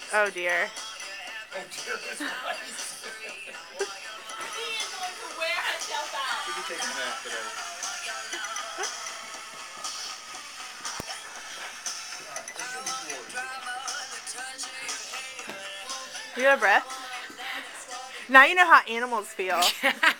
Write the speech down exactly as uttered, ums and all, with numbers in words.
Oh dear. Oh dear, that's nice. She is going to wear herself out. She can take a nap today. You got a breath? Now you know how animals feel.